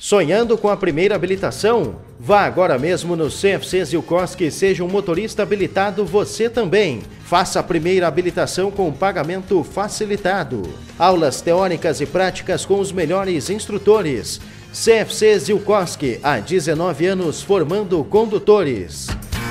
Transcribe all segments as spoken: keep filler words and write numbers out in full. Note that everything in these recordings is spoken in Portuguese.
Sonhando com a primeira habilitação? Vá agora mesmo no C F C Zilkowski e seja um motorista habilitado você também. Faça a primeira habilitação com pagamento facilitado. Aulas teóricas e práticas com os melhores instrutores. C F C Zilkowski, há dezenove anos formando condutores.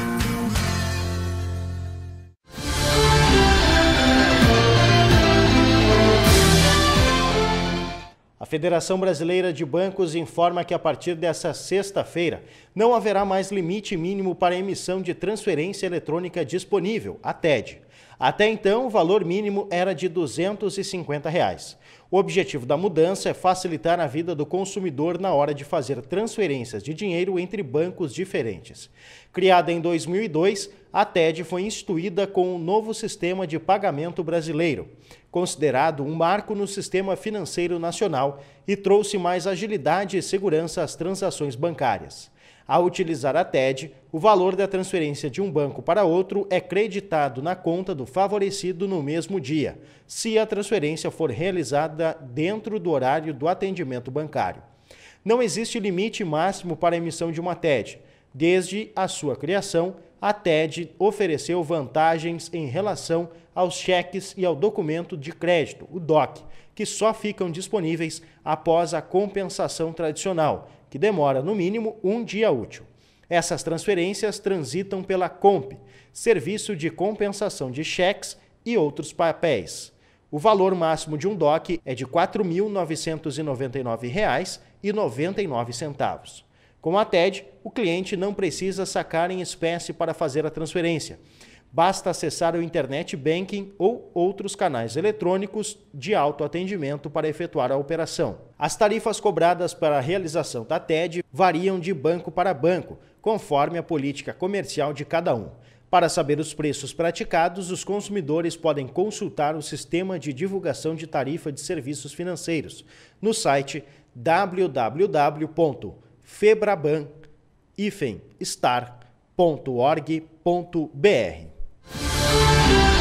A Federação Brasileira de Bancos informa que a partir desta sexta-feira não haverá mais limite mínimo para a emissão de transferência eletrônica disponível, a T E D. Até então, o valor mínimo era de duzentos e cinquenta reais. O objetivo da mudança é facilitar a vida do consumidor na hora de fazer transferências de dinheiro entre bancos diferentes. Criada em dois mil e dois, a T E D foi instituída com um novo sistema de pagamento brasileiro, considerado um marco no sistema financeiro nacional e trouxe mais agilidade e segurança às transações bancárias. Ao utilizar a T E D, o valor da transferência de um banco para outro é creditado na conta do favorecido no mesmo dia, se a transferência for realizada dentro do horário do atendimento bancário. Não existe limite máximo para a emissão de uma T E D. Desde a sua criação, a T E D ofereceu vantagens em relação aos cheques e ao documento de crédito, o D O C, que só ficam disponíveis após a compensação tradicional, que demora no mínimo um dia útil. Essas transferências transitam pela Comp, Serviço de Compensação de Cheques e outros papéis. O valor máximo de um D O C é de quatro mil novecentos e noventa e nove reais e noventa e nove centavos. Com a T E D, o cliente não precisa sacar em espécie para fazer a transferência. Basta acessar o Internet Banking ou outros canais eletrônicos de autoatendimento para efetuar a operação. As tarifas cobradas para a realização da T E D variam de banco para banco, conforme a política comercial de cada um. Para saber os preços praticados, os consumidores podem consultar o Sistema de Divulgação de Tarifa de Serviços Financeiros no site w w w ponto febraban dash star ponto org ponto br.